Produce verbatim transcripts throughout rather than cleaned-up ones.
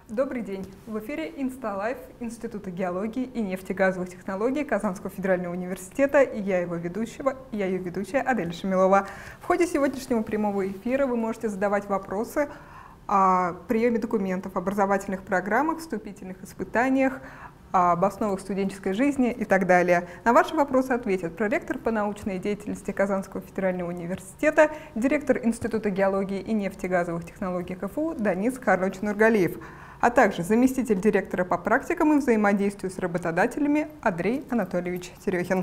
Добрый день! В эфире Инсталайф Института геологии и нефтегазовых технологий Казанского федерального университета, и я его ведущего, я ее ведущая Адель Шамилова. В ходе сегодняшнего прямого эфира вы можете задавать вопросы о приеме документов, образовательных программах, вступительных испытаниях, об основах студенческой жизни и так далее. На ваши вопросы ответит проректор по научной деятельности Казанского федерального университета, директор Института геологии и нефтегазовых технологий КФУ Данис Карлович Нургалиев, а также заместитель директора по практикам и взаимодействию с работодателями Андрей Анатольевич Терехин.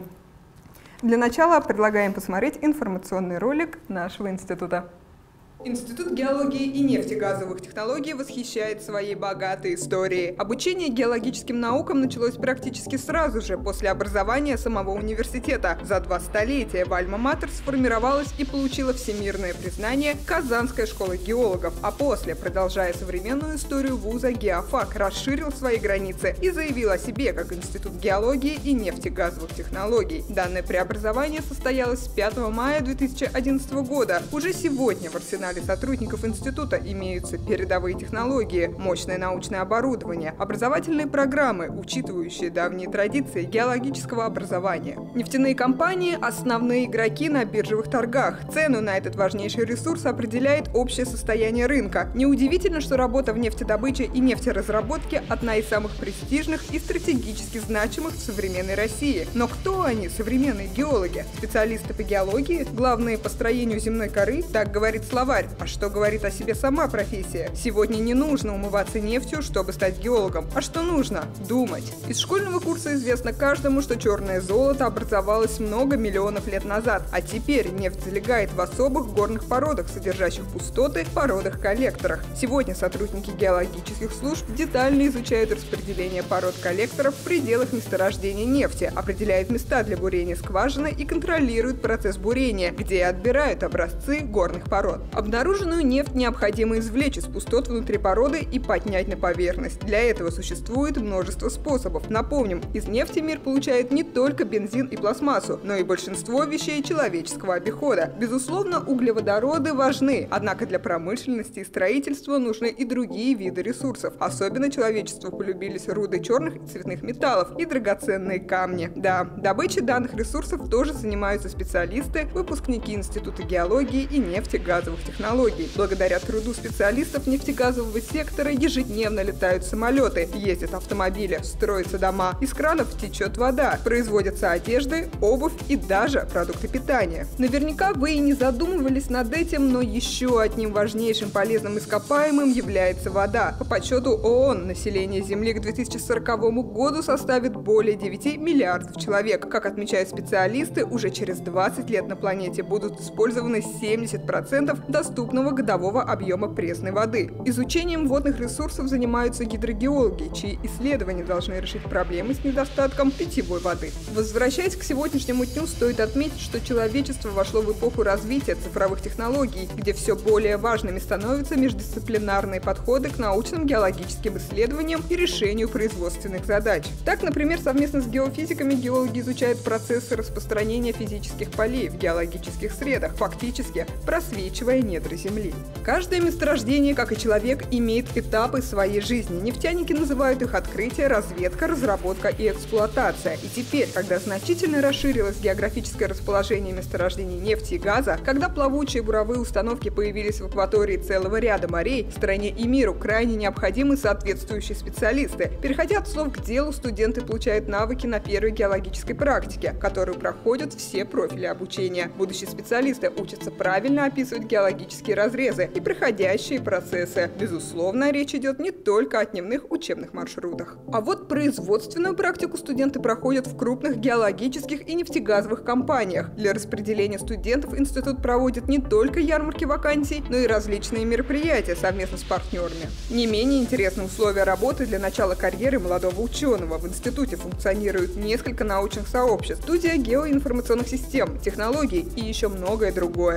Для начала предлагаем посмотреть информационный ролик нашего института. Институт геологии и нефтегазовых технологий восхищает своей богатой историей. Обучение геологическим наукам началось практически сразу же после образования самого университета. За два столетия в Альма-Матер сформировалась и получила всемирное признание Казанская школа геологов, а после, продолжая современную историю вуза, Геофак расширил свои границы и заявил о себе как Институт геологии и нефтегазовых технологий. Данное преобразование состоялось с пятого мая две тысячи одиннадцатого года. Уже сегодня в арсенале сотрудников института имеются передовые технологии, мощное научное оборудование, образовательные программы, учитывающие давние традиции геологического образования. Нефтяные компании – основные игроки на биржевых торгах. Цену на этот важнейший ресурс определяет общее состояние рынка. Неудивительно, что работа в нефтедобыче и нефтеразработке – одна из самых престижных и стратегически значимых в современной России. Но кто они, современные геологи? Специалисты по геологии? Главные по строению земной коры? Так говорит словарь. А что говорит о себе сама профессия? Сегодня не нужно умываться нефтью, чтобы стать геологом. А что нужно? Думать. Из школьного курса известно каждому, что черное золото образовалось много миллионов лет назад, а теперь нефть залегает в особых горных породах, содержащих пустоты в породах-коллекторах. Сегодня сотрудники геологических служб детально изучают распределение пород-коллекторов в пределах месторождения нефти, определяют места для бурения скважины и контролируют процесс бурения, где отбирают образцы горных пород. Обнаруженную нефть необходимо извлечь из пустот внутри породы и поднять на поверхность. Для этого существует множество способов. Напомним, из нефти мир получает не только бензин и пластмассу, но и большинство вещей человеческого обихода. Безусловно, углеводороды важны, однако для промышленности и строительства нужны и другие виды ресурсов. Особенно человечеству полюбились руды черных и цветных металлов и драгоценные камни. Да, добычей данных ресурсов тоже занимаются специалисты, выпускники Института геологии и нефтегазовых технологий. Благодаря труду специалистов нефтегазового сектора ежедневно летают самолеты, ездят автомобили, строятся дома, из кранов течет вода, производятся одежды, обувь и даже продукты питания. Наверняка вы и не задумывались над этим, но еще одним важнейшим полезным ископаемым является вода. По подсчету ООН, население Земли к две тысячи сороковому году составит более девяти миллиардов человек. Как отмечают специалисты, уже через двадцать лет на планете будут использованы семьдесят процентов доступного годового объема пресной воды. Изучением водных ресурсов занимаются гидрогеологи, чьи исследования должны решить проблемы с недостатком питьевой воды. Возвращаясь к сегодняшнему дню, стоит отметить, что человечество вошло в эпоху развития цифровых технологий, где все более важными становятся междисциплинарные подходы к научным геологическим исследованиям и решению производственных задач. Так, например, совместно с геофизиками геологи изучают процессы распространения физических полей в геологических средах, фактически просвечивая недра Земли. Каждое месторождение, как и человек, имеет этапы своей жизни. Нефтяники называют их открытие, разведка, разработка и эксплуатация. И теперь, когда значительно расширилось географическое расположение месторождений нефти и газа, когда плавучие буровые установки появились в акватории целого ряда морей, стране и миру крайне необходимы соответствующие специалисты. Переходя от слов к делу, студенты получают навыки на первой геологической практике, которую проходят все профили обучения. Будущие специалисты учатся правильно описывать геологические разрезы и проходящие процессы. Безусловно, речь идет не только о дневных учебных маршрутах. А вот производственную практику студенты проходят в крупных геологических и нефтегазовых компаниях. Для распределения студентов институт проводит не только ярмарки вакансий, но и различные мероприятия совместно с партнерами. Не менее интересны условия работы для начала карьеры молодого ученого. В институте функционирует несколько научных сообществ, студия геоинформационных систем, технологий и еще многое другое.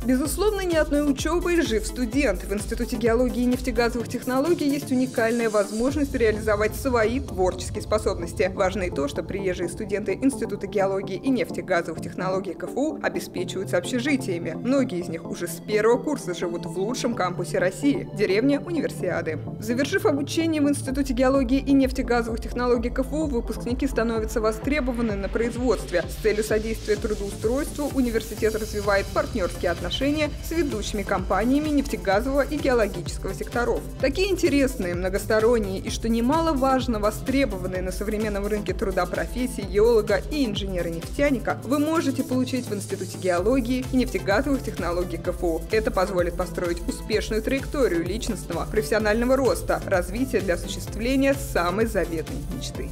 Безусловно, ни одной учебой жив студент. В Институте геологии и нефтегазовых технологий есть уникальная возможность реализовать свои творческие способности. Важно и то, что приезжие студенты Института геологии и нефтегазовых технологий КФУ обеспечиваются общежитиями. Многие из них уже с первого курса живут в лучшем кампусе России – деревне Универсиады. Завершив обучение в Институте геологии и нефтегазовых технологий КФУ, выпускники становятся востребованы на производстве. С целью содействия трудоустройству университет развивает партнерские отношения с ведущими компаниями нефтегазового и геологического секторов. Такие интересные, многосторонние и, что немаловажно, востребованные на современном рынке труда профессии геолога и инженера-нефтяника вы можете получить в Институте геологии и нефтегазовых технологий КФУ. Это позволит построить успешную траекторию личностного, профессионального роста, развития для осуществления самой заветной мечты.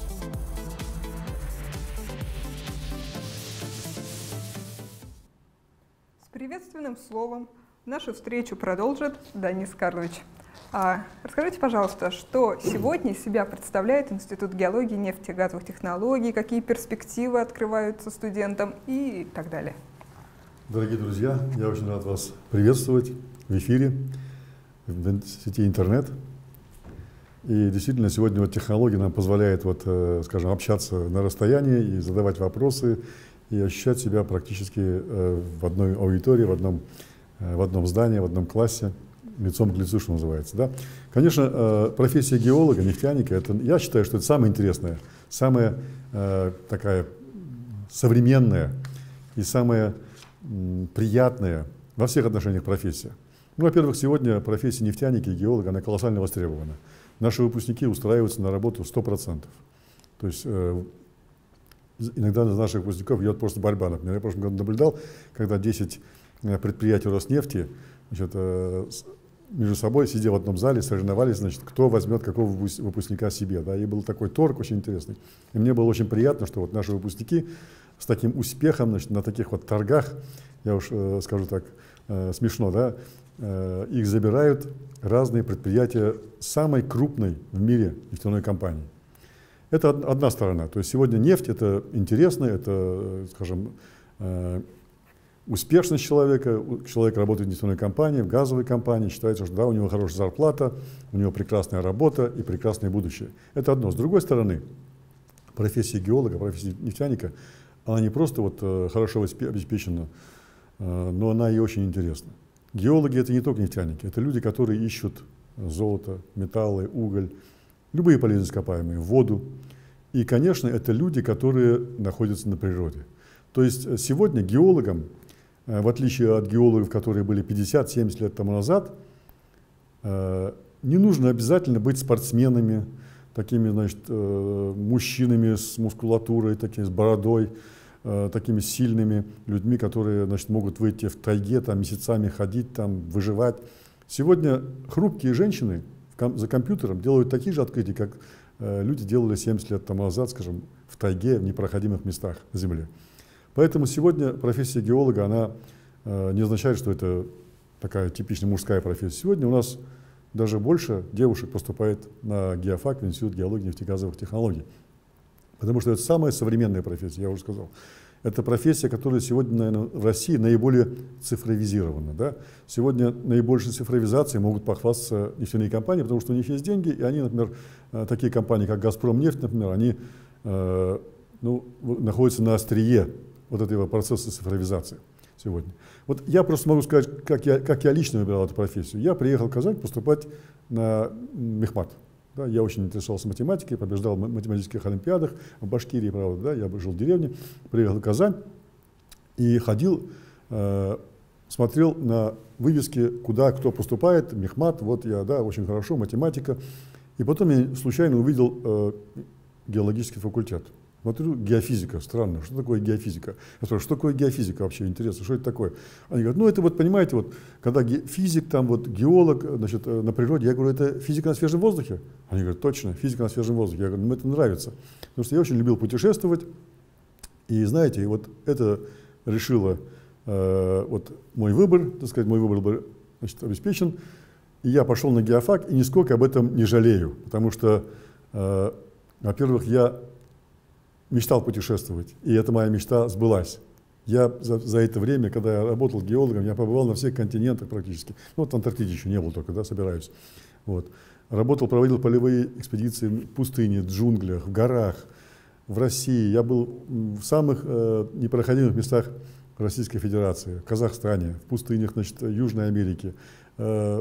Приветственным словом нашу встречу продолжит Данис Карлович. А, расскажите, пожалуйста, что сегодня из себя представляет Институт геологии и нефтегазовых технологий, какие перспективы открываются студентам и так далее. Дорогие друзья, я очень рад вас приветствовать в эфире, в сети интернет. И действительно, сегодня вот технология нам позволяет, вот, скажем, общаться на расстоянии и задавать вопросы, и ощущать себя практически э, в одной аудитории, в одном, э, в одном здании, в одном классе, лицом к лицу, что называется. Да? Конечно, э, профессия геолога, нефтяника, это, я считаю, что это самая интересная, самая э, такая современная и самая м, приятная во всех отношениях профессия. Ну, во-первых, сегодня профессия нефтяника и геолога, она колоссально востребована. Наши выпускники устраиваются на работу сто процентов. То есть э, иногда из наших выпускников идет просто борьба. Например, я в прошлом году наблюдал, когда десять предприятий Роснефти, значит, между собой, сидя в одном зале, соревновались, значит, кто возьмет какого выпускника себе. Да? И был такой торг очень интересный. И мне было очень приятно, что вот наши выпускники с таким успехом, значит, на таких вот торгах, я уж э, скажу так, э, смешно, да, э, их забирают разные предприятия самой крупной в мире нефтяной компании. Это одна сторона. То есть сегодня нефть — это интересно, это, скажем, успешность человека. Человек работает в нефтяной компании, в газовой компании, считается, что да, у него хорошая зарплата, у него прекрасная работа и прекрасное будущее. Это одно. С другой стороны, профессия геолога, профессия нефтяника, она не просто вот хорошо обеспечена, но она и очень интересна. Геологи — это не только нефтяники, это люди, которые ищут золото, металлы, уголь, любые полезные ископаемые, воду. И, конечно, это люди, которые находятся на природе. То есть сегодня геологам, в отличие от геологов, которые были пятьдесят-семьдесят лет тому назад, не нужно обязательно быть спортсменами, такими, значит, мужчинами с мускулатурой, такими, с бородой, такими сильными людьми, которые, значит, могут выйти в тайге, там, месяцами ходить, там, выживать. Сегодня хрупкие женщины за компьютером делают такие же открытия, как э, люди делали семьдесят лет тому назад, скажем, в тайге, в непроходимых местах на Земле. Поэтому сегодня профессия геолога, она э, не означает, что это такая типичная мужская профессия. Сегодня у нас даже больше девушек поступает на геофак, в Институт геологии и нефтегазовых технологий. Потому что это самая современная профессия, я уже сказал. Это профессия, которая сегодня, наверное, в России наиболее цифровизирована. Да? Сегодня наибольшей цифровизацией могут похвастаться нефтяные компании, потому что у них есть деньги, и они, например, такие компании, как «Газпромнефть», например, они э, ну, находятся на острие вот этого процесса цифровизации сегодня. Вот я просто могу сказать, как я, как я лично выбирал эту профессию. Я приехал в Казань поступать на мехмат. Да, я очень интересовался математикой, побеждал в математических олимпиадах, в Башкирии, правда, да, я жил в деревне, приехал в Казань и ходил, э, смотрел на вывески, куда кто поступает, мехмат, вот я, да, очень хорошо, математика. И потом я случайно увидел э, геологический факультет. Смотрю, геофизика, странно, что такое геофизика? Я спрашиваю, что такое геофизика вообще, интересно, что это такое? Они говорят, ну это вот, понимаете, вот, когда физик, там вот геолог, значит, на природе, я говорю, это физика на свежем воздухе? Они говорят, точно, физика на свежем воздухе. Я говорю, мне это нравится, потому что я очень любил путешествовать, и знаете, вот это решило, э, вот мой выбор, так сказать, мой выбор был, значит, обеспечен, и я пошел на геофак, и нисколько об этом не жалею, потому что, э, во-первых, я мечтал путешествовать, и эта моя мечта сбылась. Я за, за это время, когда я работал геологом, я побывал на всех континентах практически. Ну, вот в Антарктиде еще не был только, да, собираюсь. Вот. Работал, проводил полевые экспедиции в пустыне, в джунглях, в горах, в России. Я был в самых э, непроходимых местах Российской Федерации, в Казахстане, в пустынях, значит, Южной Америки, э,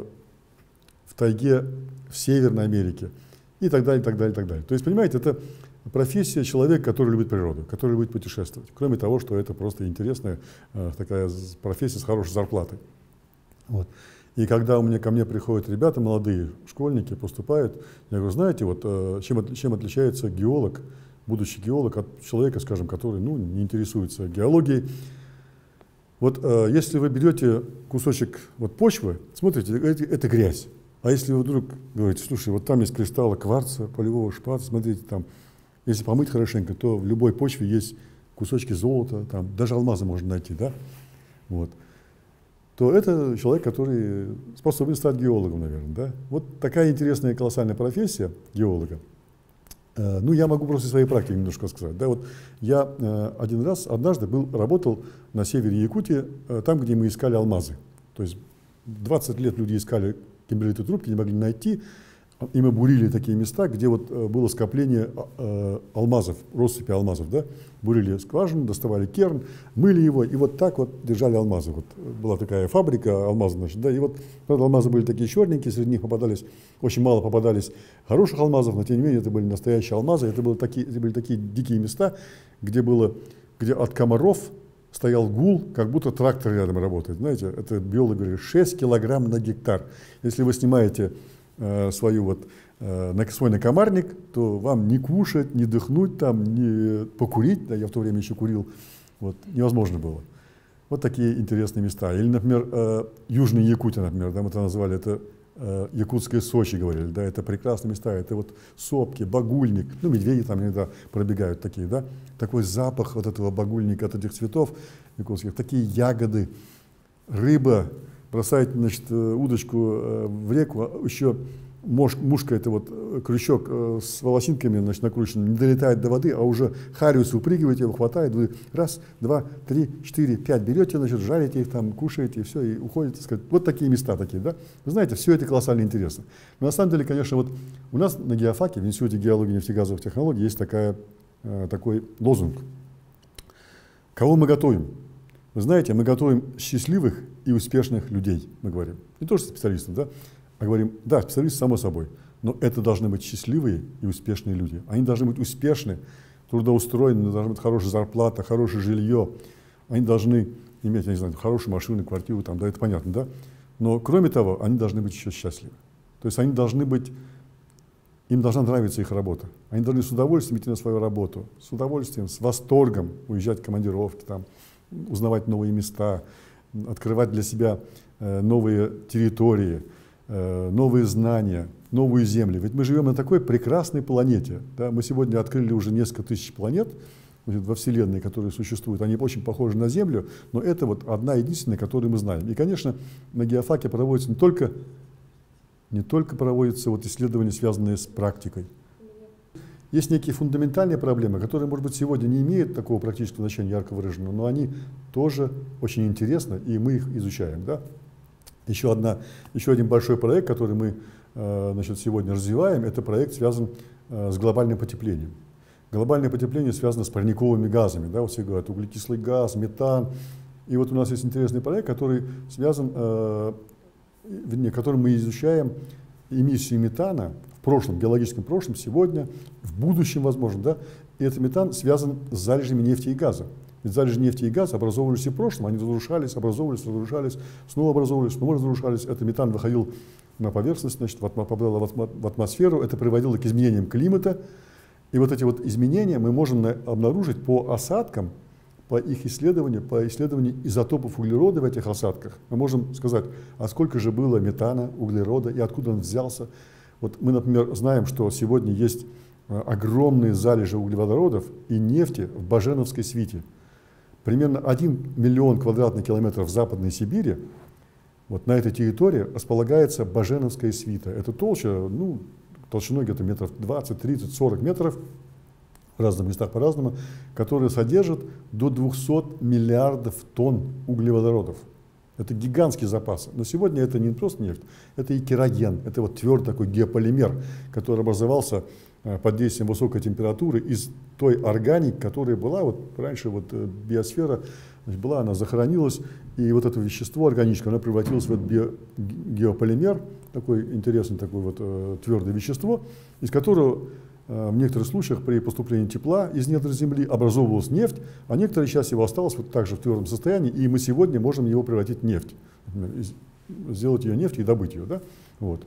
в тайге в Северной Америке и так далее, и так далее, и так далее. То есть, понимаете, это профессия человека, который любит природу, который любит путешествовать. Кроме того, что это просто интересная э, такая профессия с хорошей зарплатой. Вот. И когда у меня, ко мне приходят ребята, молодые школьники, поступают, я говорю, знаете, вот, э, чем, чем отличается геолог, будущий геолог от человека, скажем, который ну, не интересуется геологией. Вот э, если вы берете кусочек вот, почвы, смотрите, это, это грязь. А если вы вдруг говорите, слушай, вот там есть кристаллы кварца, полевого шпаца, смотрите, там, если помыть хорошенько, то в любой почве есть кусочки золота, там, даже алмазы можно найти, да? Вот. То это человек, который способен стать геологом, наверное, да? Вот такая интересная и колоссальная профессия геолога. Э, ну, я могу просто из своей практики немножко сказать, да? Вот я э, один раз, однажды был, работал на севере Якутии, э, там, где мы искали алмазы. То есть двадцать лет люди искали кимберлитовые трубки, не могли найти, и мы бурили такие места, где вот было скопление э, алмазов, россыпи алмазов, да, бурили скважину, доставали керн, мыли его, и вот так вот держали алмазы. Вот была такая фабрика алмазов, значит, да, и вот, правда, алмазы были такие черненькие, среди них попадались, очень мало попадались хороших алмазов, но тем не менее это были настоящие алмазы, это, было такие, это были такие дикие места, где было, где от комаров стоял гул, как будто трактор рядом работает. Знаете, это биологи говорили, шесть килограмм на гектар. Если вы снимаете э, свою вот, э, свой накомарник, то вам не кушать, не дыхнуть, там, не покурить, да, я в то время еще курил, вот, невозможно было. Вот такие интересные места. Или, например, э, Южная Якутия, например, да, мы это назвали, это э, якутское Сочи, говорили, да, это прекрасные места, это вот сопки, багульник, ну, медведи там иногда пробегают такие, да, такой запах вот этого багульника, от этих цветов якутских, такие ягоды, рыба, бросает, значит, удочку в реку, еще мушка, это вот крючок с волосинками, значит, накрученным, не долетает до воды, а уже хариус выпрыгиваете, его хватает, вы раз, два, три, четыре, пять берете, значит, жарите их там, кушаете, и все, и уходите, сказать. Вот такие места такие, да. Вы знаете, все это колоссально интересно. Но на самом деле, конечно, вот у нас на геофаке, в Институте геологии и нефтегазовых технологий есть такая, такой лозунг. Кого мы готовим? Вы знаете, мы готовим счастливых и успешных людей, мы говорим. Не то, что специалистов, да, а говорим, да, специалисты, само собой, но это должны быть счастливые и успешные люди. Они должны быть успешны, трудоустроены, должна быть хорошая зарплата, хорошее жилье. Они должны иметь, я не знаю, хорошую машину, квартиру, там, да, это понятно, да. Но кроме того, они должны быть еще счастливы. То есть они должны быть, им должна нравиться их работа. Они должны с удовольствием идти на свою работу, с удовольствием, с восторгом уезжать в командировки, там, узнавать новые места, открывать для себя э, новые территории, э, новые знания, новые земли. Ведь мы живем на такой прекрасной планете. Да? Мы сегодня открыли уже несколько тысяч планет во Вселенной, которые существуют. Они очень похожи на Землю, но это вот одна единственная, которую мы знаем. И, конечно, на геофаке проводится не только, не только проводятся вот исследования, связанные с практикой. Есть некие фундаментальные проблемы, которые, может быть, сегодня не имеют такого практического значения ярко выраженного, но они тоже очень интересны, и мы их изучаем. Да? Еще, одна, еще один большой проект, который мы э, значит, сегодня развиваем, это проект связан э, с глобальным потеплением. Глобальное потепление связано с парниковыми газами. Да? Вот все говорят, углекислый газ, метан. И вот у нас есть интересный проект, который связан, э, вернее, который мы изучаем эмиссию метана в прошлом, биологическом прошлом, сегодня, в будущем, возможно, да, и этот метан связан с залежами нефти и газа. Ведь залежи нефти и газа образовывались и в прошлом, они разрушались, образовывались, разрушались, снова образовывались, снова разрушались. Этот метан выходил на поверхность, значит, попадал в атмосферу, это приводило к изменениям климата. И вот эти вот изменения мы можем обнаружить по осадкам, по их исследованию, по исследованию изотопов углерода в этих осадках. Мы можем сказать, а сколько же было метана, углерода и откуда он взялся. Вот мы, например, знаем, что сегодня есть огромные залежи углеводородов и нефти в Баженовской свите. Примерно один миллион квадратных километров в Западной Сибири, вот на этой территории располагается Баженовская свита. Это толща, ну, толщиной где-то метров двадцать, тридцать, сорок метров. в разных местах по-разному, которые содержат до двухсот миллиардов тонн углеводородов. Это гигантские запасы. Но сегодня это не просто нефть, это и кероген, это вот твердый такой геополимер, который образовался под действием высокой температуры из той органики, которая была, вот раньше вот биосфера, значит, была, она захоронилась, и вот это вещество органическое, оно превратилось в этот био, геополимер, такой интересный такой вот э, твердое вещество, из которого э, в некоторых случаях при поступлении тепла из недр земли образовывалась нефть, а некоторая часть его осталась вот также в твердом состоянии, и мы сегодня можем его превратить в нефть, например, из, сделать ее нефть и добыть ее, да? Вот.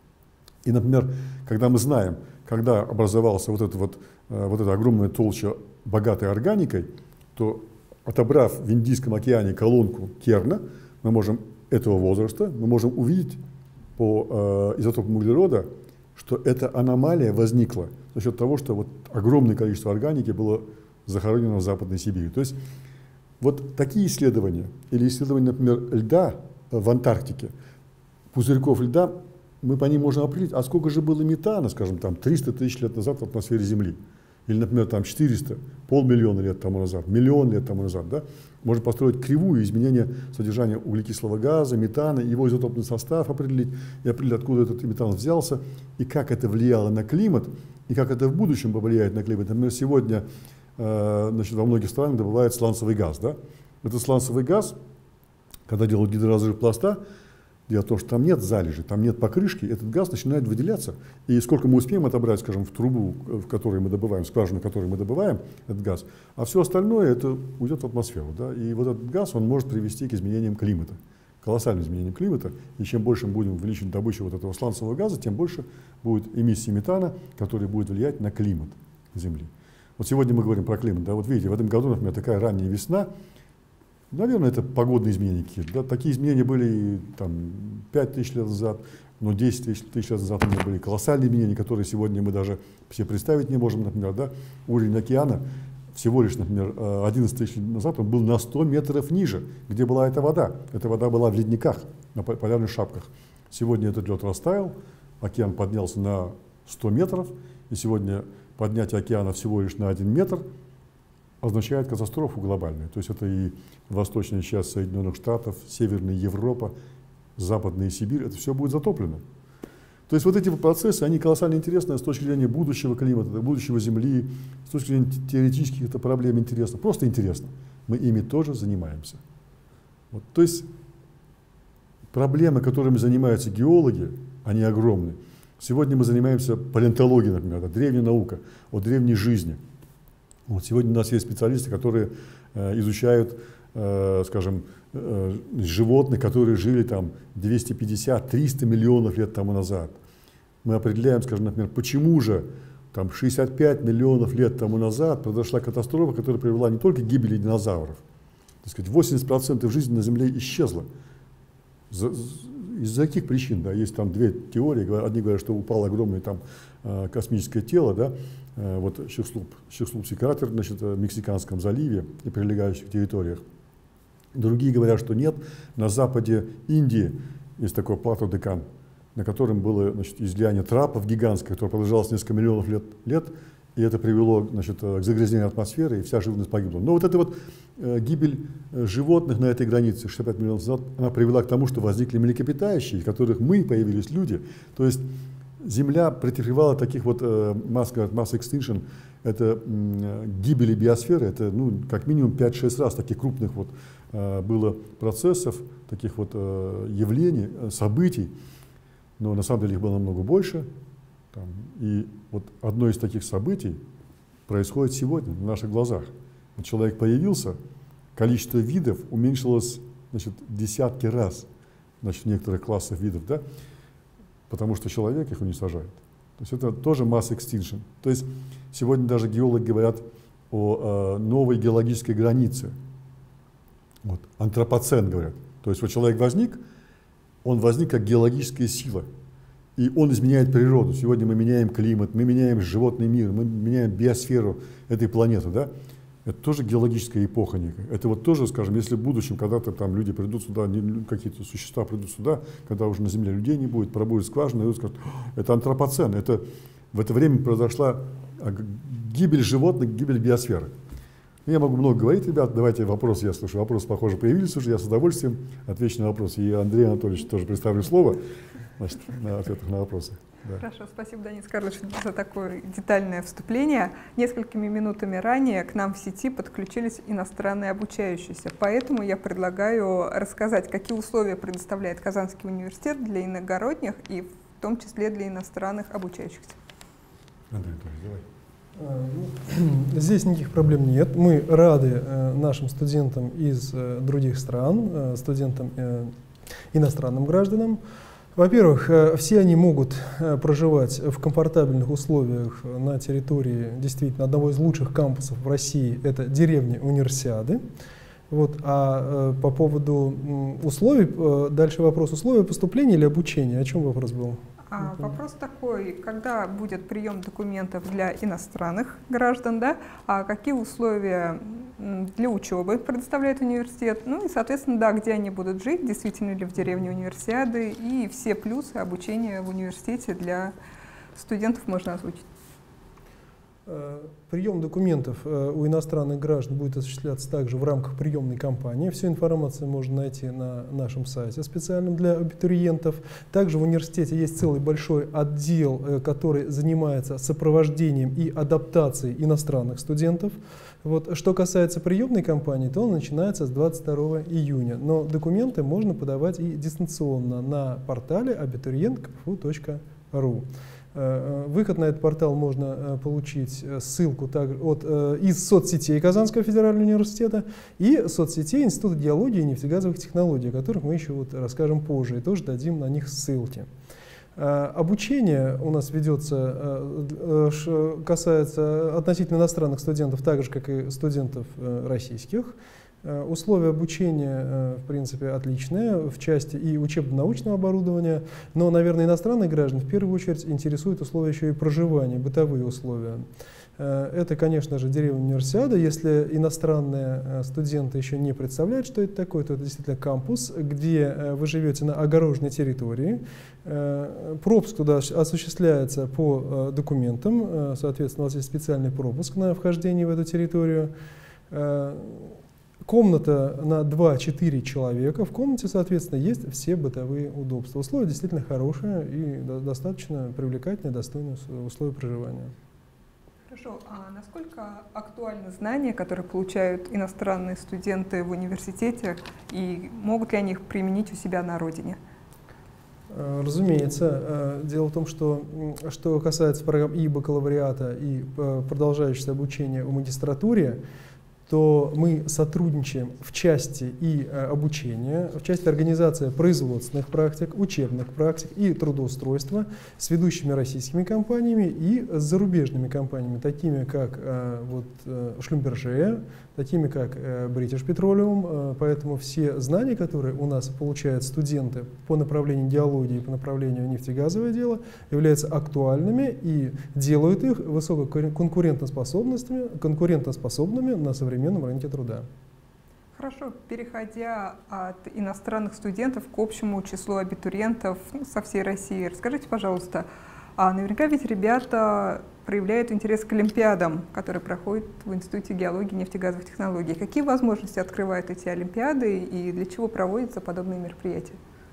И, например, когда мы знаем, когда образовался вот, это вот, э, вот эта огромная толща, богатой органикой, то, отобрав в Индийском океане колонку Керна, мы можем этого возраста, мы можем увидеть по э, изотопам углерода, что эта аномалия возникла за счет того, что вот огромное количество органики было захоронено в Западной Сибири. То есть вот такие исследования, или исследования, например, льда в Антарктике, пузырьков льда, мы по ним можем определить, а сколько же было метана, скажем, там триста тысяч лет назад в атмосфере Земли. Или, например, там четыреста, полмиллиона лет тому назад, миллион лет тому назад, да? Можно построить кривую изменения содержания углекислого газа, метана, его изотопный состав определить, и определить, откуда этот метан взялся, и как это влияло на климат, и как это в будущем повлияет на климат. Например, сегодня э, значит, во многих странах добывают сланцевый газ. Да? Этот сланцевый газ, когда делают гидроразрыв пласта, дело в том, что там нет залежи, там нет покрышки, этот газ начинает выделяться. И сколько мы успеем отобрать, скажем, в трубу, в которой мы добываем, скважину, в которой мы добываем этот газ, а все остальное это уйдет в атмосферу. Да? И вот этот газ, он может привести к изменениям климата, колоссальным изменениям климата. И чем больше мы будем увеличивать добычу вот этого сланцевого газа, тем больше будет эмиссии метана, который будет влиять на климат Земли. Вот сегодня мы говорим про климат. Да? Вот видите, в этом году, например, такая ранняя весна. Наверное, это погодные изменения какие-то. Да? Такие изменения были там, пять тысяч лет назад, но десять тысяч лет назад были колоссальные изменения, которые сегодня мы даже все представить не можем. Например, да? Уровень океана всего лишь, например, одиннадцать тысяч лет назад он был на сто метров ниже, где была эта вода. Эта вода была в ледниках, на полярных шапках. Сегодня этот лед растаял, океан поднялся на сто метров, и сегодня поднятие океана всего лишь на один метр означает катастрофу глобальную. То есть это и восточная часть Соединенных Штатов, Северная Европа, Западная Сибирь, это все будет затоплено. То есть вот эти процессы, они колоссально интересны с точки зрения будущего климата, будущего Земли, с точки зрения теоретических это проблем интересно, просто интересно. Мы ими тоже занимаемся. Вот. То есть проблемы, которыми занимаются геологи, они огромны. Сегодня мы занимаемся палеонтологией, например, это древняя наука о древней жизни. Вот сегодня у нас есть специалисты, которые э, изучают, э, скажем, э, животных, которые жили там двести пятьдесят — триста миллионов лет тому назад. Мы определяем, скажем, например, почему же там шестьдесят пять миллионов лет тому назад произошла катастрофа, которая привела не только к гибели динозавров, так сказать, восемьдесят процентов жизни на Земле исчезло. Из-за каких причин? Да? Есть там две теории. Одни говорят, что упало огромное там космическое тело, да? Вот Чехословский кратер, значит, в Мексиканском заливе и прилегающих территориях. Другие говорят, что нет. На западе Индии есть такой плато-декан, на котором было, значит, излияние трапов гигантское, которое продолжалось несколько миллионов лет, лет и это привело, значит, к загрязнению атмосферы, и вся живность погибла. Но вот эта вот э, гибель животных на этой границе шестьдесят пять миллионов назад, она привела к тому, что возникли млекопитающие, из которых мы появились люди. То есть Земля претерпевала таких вот э, масс, масс extinction, это э, гибели биосферы, это ну, как минимум пять-шесть раз таких крупных вот, э, было процессов, таких вот э, явлений, э, событий, но на самом деле их было намного больше. Там, и вот одно из таких событий происходит сегодня на наших глазах. Вот человек появился, количество видов уменьшилось, значит, в десятки раз, значит, в некоторых классах видов, да, потому что человек их уничтожает. То есть это тоже mass extinction. То есть сегодня даже геологи говорят о э, новой геологической границе. Вот, антропоцен говорят. То есть вот человек возник, он возник как геологическая сила. И он изменяет природу. Сегодня мы меняем климат, мы меняем животный мир, мы меняем биосферу этой планеты. Да? Это тоже геологическая эпоха некая. Это вот тоже, скажем, если в будущем когда-то там люди придут сюда, какие-то существа придут сюда, когда уже на Земле людей не будет, пробудет скважина, и скажут, это антропоцен. Это, в это время произошла гибель животных, гибель биосферы. Я могу много говорить, ребят, давайте вопросы, я слушаю. Вопросы, похоже, появились уже, я с удовольствием отвечу на вопросы. И Андрей Анатольевич тоже представлю слово, значит, на ответах на вопросы. Да. Хорошо, спасибо, Денис Карлович, за такое детальное вступление. Несколькими минутами ранее к нам в сети подключились иностранные обучающиеся, поэтому я предлагаю рассказать, какие условия предоставляет Казанский университет для иногородних и в том числе для иностранных обучающихся. Андрей Анатольевич, давай. Здесь никаких проблем нет. Мы рады нашим студентам из других стран, студентам иностранным гражданам. Во-первых, все они могут проживать в комфортабельных условиях на территории действительно одного из лучших кампусов в России, это деревня Универсиады. Вот, а по поводу условий, дальше вопрос: условия поступления или обучения? О чем вопрос был? А, вопрос такой: когда будет прием документов для иностранных граждан, да, а какие условия для учебы предоставляет университет, ну и, соответственно, да, где они будут жить, действительно ли в деревне Универсиады, и все плюсы обучения в университете для студентов можно озвучить. Прием документов у иностранных граждан будет осуществляться также в рамках приемной кампании. Всю информацию можно найти на нашем сайте специальном для абитуриентов. Также в университете есть целый большой отдел, который занимается сопровождением и адаптацией иностранных студентов. Вот. Что касается приемной кампании, то он начинается с двадцать второго июня. Но документы можно подавать и дистанционно на портале абитуриент точка ка эф у точка ру. Выход на этот портал можно получить ссылку от, из соцсетей Казанского федерального университета и соцсетей Института геологии и нефтегазовых технологий, о которых мы еще вот расскажем позже, и тоже дадим на них ссылки. Обучение у нас ведется, касается относительно иностранных студентов, так же, как и студентов российских. Условия обучения, в принципе, отличные в части и учебно-научного оборудования, но, наверное, иностранных граждан в первую очередь интересуют условия еще и проживания, бытовые условия. Это, конечно же, деревня Универсиада. Если иностранные студенты еще не представляют, что это такое, то это действительно кампус, где вы живете на огороженной территории. Пропуск туда осуществляется по документам, соответственно, у вас есть специальный пропуск на вхождение в эту территорию. Комната на два-четыре человека. В комнате, соответственно, есть все бытовые удобства. Условия действительно хорошие и достаточно привлекательные, достойные условия проживания. Хорошо. А насколько актуальны знания, которые получают иностранные студенты в университете, и могут ли они их применить у себя на родине? Разумеется. Дело в том, что что касается программ и бакалавриата, и продолжающегося обучения в магистратуре, то мы сотрудничаем в части и э, обучения, в части организации производственных практик, учебных практик и трудоустройства с ведущими российскими компаниями и с зарубежными компаниями, такими как э, вот, э, Schlumberger, такими как э, British Petroleum. Э, поэтому все знания, которые у нас получают студенты по направлению геологии, по направлению нефтегазовое дело, являются актуальными и делают их высококонкурентоспособными, конкурентоспособными на современном на рынке труда. Хорошо. Переходя от иностранных студентов к общему числу абитуриентов со всей России, расскажите, пожалуйста, а наверняка ведь ребята проявляют интерес к олимпиадам, которые проходят в Институте геологии и нефтегазовых технологий. Какие возможности открывают эти олимпиады и для чего проводятся подобные мероприятия?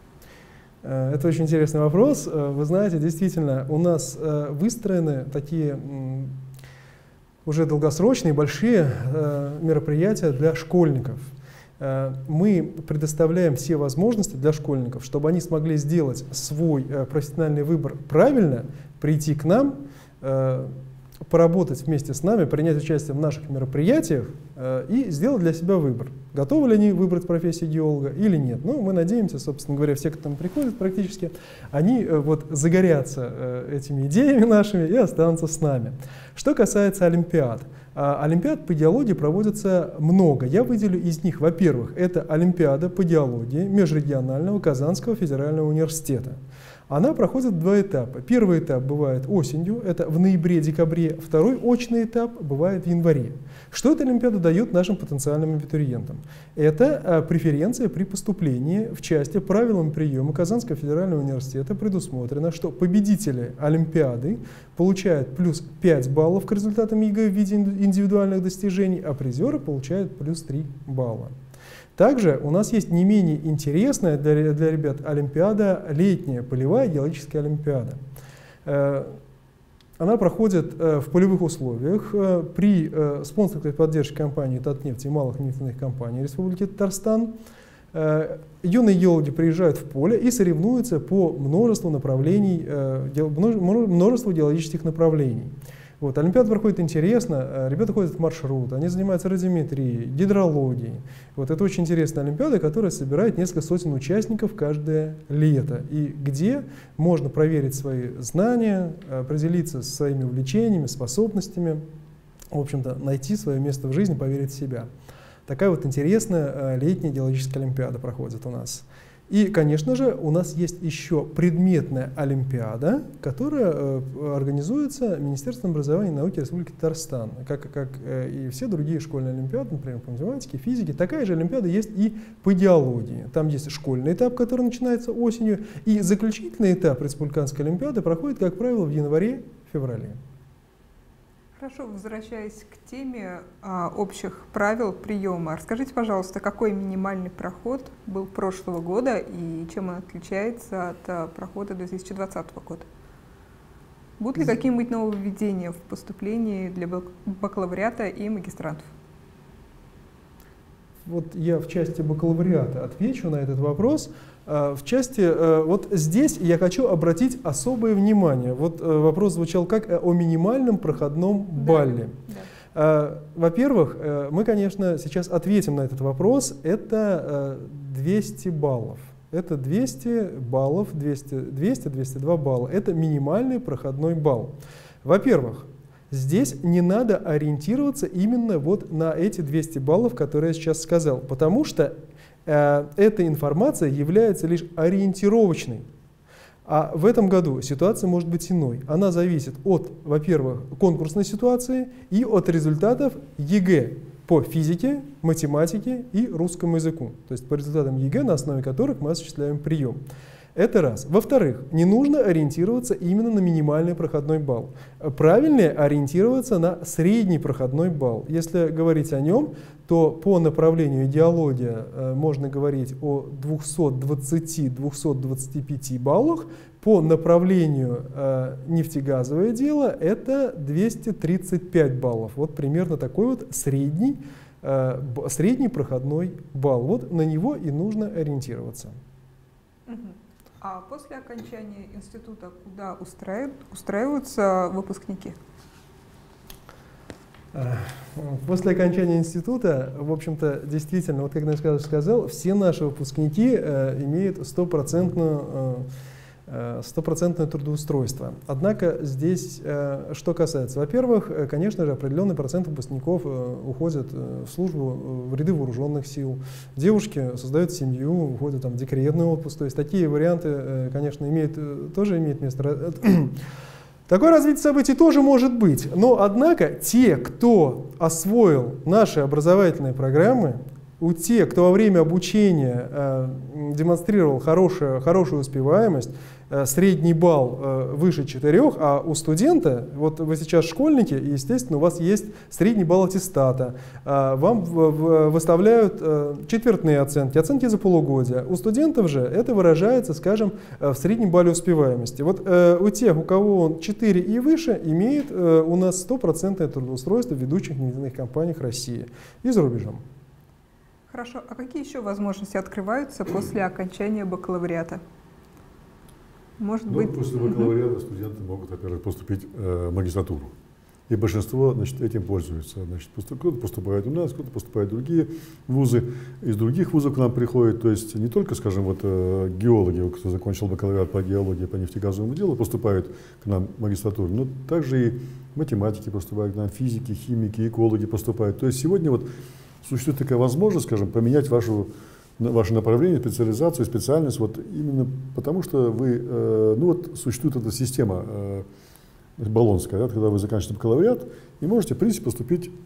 Это очень интересный вопрос. Вы знаете, действительно, у нас выстроены такие уже долгосрочные большие э, мероприятия для школьников. Э, мы предоставляем все возможности для школьников, чтобы они смогли сделать свой э, профессиональный выбор правильно, прийти к нам, э, поработать вместе с нами, принять участие в наших мероприятиях э, и сделать для себя выбор. Готовы ли они выбрать профессию геолога или нет. Ну, мы надеемся, собственно говоря, все, кто там приходит практически, они э, вот загорятся э, этими идеями нашими и останутся с нами. Что касается олимпиад. А, олимпиад по геологии проводится много. Я выделю из них, во-первых, это Олимпиада по геологии Межрегионального Казанского федерального университета. Она проходит в два этапа. Первый этап бывает осенью, это в ноябре-декабре. Второй очный этап бывает в январе. Что эта олимпиада дает нашим потенциальным абитуриентам? Это преференция при поступлении в части правилами приема Казанского федерального университета предусмотрено, что победители Олимпиады получают плюс пять баллов к результатам ЕГЭ в виде индивидуальных достижений, а призеры получают плюс три балла. Также у нас есть не менее интересная для, для ребят олимпиада, летняя полевая геологическая олимпиада. Она проходит э, в полевых условиях э, при э, спонсорской поддержке компании «Татнефть» и малых нефтяных компаний Республики Татарстан. Э, юные геологи приезжают в поле и соревнуются по множеству направлений, э, ге, множеству геологических направлений. Вот, Олимпиада проходит интересно, ребята ходят в маршрут, они занимаются радиометрией, гидрологией. Вот, это очень интересная Олимпиада, которая собирает несколько сотен участников каждое лето. И где можно проверить свои знания, определиться со своими увлечениями, способностями, в общем-то, найти свое место в жизни, поверить в себя. Такая вот интересная летняя геологическая Олимпиада проходит у нас. И, конечно же, у нас есть еще предметная олимпиада, которая э, организуется Министерством образования и науки Республики Татарстан, как, как э, и все другие школьные олимпиады, например, по математике, физике. Такая же олимпиада есть и по геологии. Там есть школьный этап, который начинается осенью, и заключительный этап республиканской олимпиады проходит, как правило, в январе-феврале. Хорошо, возвращаясь к теме а, общих правил приема, расскажите, пожалуйста, какой минимальный проход был прошлого года и чем он отличается от а, прохода две тысячи двадцатого года? Будут ли какие-нибудь нововведения в поступлении для бакалавриата и магистрантов? Вот я в части бакалавриата отвечу на этот вопрос. В части, вот здесь я хочу обратить особое внимание. Вот вопрос звучал как о минимальном проходном балле. Да, да. Во-первых, мы, конечно, сейчас ответим на этот вопрос. Это двести баллов. Это двести баллов, двести, двести, двести два балла. Это минимальный проходной балл. Во-первых, здесь не надо ориентироваться именно вот на эти двести баллов, которые я сейчас сказал, потому что э, эта информация является лишь ориентировочной. А в этом году ситуация может быть иной. Она зависит от, во-первых, конкурсной ситуации и от результатов ЕГЭ по физике, математике и русскому языку. То есть по результатам ЕГЭ, на основе которых мы осуществляем прием. Это раз. Во-вторых, не нужно ориентироваться именно на минимальный проходной балл. Правильнее ориентироваться на средний проходной балл. Если говорить о нем, то по направлению идеология э, можно говорить о двухстах двадцати — двухстах двадцати пяти баллах. По направлению э, нефтегазовое дело это двести тридцать пять баллов. Вот примерно такой вот средний, э, средний проходной балл. Вот на него и нужно ориентироваться. А после окончания института куда устраиваются выпускники? После окончания института, в общем-то, действительно, вот как я сказал, все наши выпускники э, имеют стопроцентную э, стопроцентное трудоустройство. Однако здесь, э, что касается, во-первых, э, конечно же, определенный процент выпускников э, уходят э, в службу э, в ряды вооруженных сил. Девушки создают семью, уходят там, в декретный отпуск. То есть такие варианты, э, конечно, имеют, э, тоже имеют место. Такое развитие событий тоже может быть. Но, однако, те, кто освоил наши образовательные программы, у тех, кто во время обучения э, демонстрировал хорошую, хорошую успеваемость, э, средний балл э, выше четырёх, а у студента, вот вы сейчас школьники, и, естественно, у вас есть средний балл аттестата, э, вам в, в, выставляют э, четвертные оценки, оценки за полугодие. У студентов же это выражается, скажем, в среднем балле успеваемости. Вот э, у тех, у кого он четыре и выше, имеет э, у нас стопроцентное трудоустройство в ведущих нефтяных компаниях России и за рубежом. Хорошо. А какие еще возможности открываются после окончания бакалавриата? Может ну, быть... После бакалавриата студенты могут, во-первых, поступить э, в магистратуру. И большинство, значит, этим пользуются. Значит, кто-то поступает у нас, кто-то поступает в другие вузы. Из других вузов к нам приходят. То есть не только, скажем, вот, э, геологи, кто закончил бакалавриат по геологии, по нефтегазовому делу, поступают к нам в магистратуру, но также и математики поступают к нам, физики, химики, экологи поступают. То есть сегодня вот существует такая возможность, скажем, поменять вашу, ваше направление, специализацию, специальность, вот именно потому что вы, э, ну вот существует эта система э, болонская, да, когда вы заканчиваете бакалавриат и можете, в принципе, поступить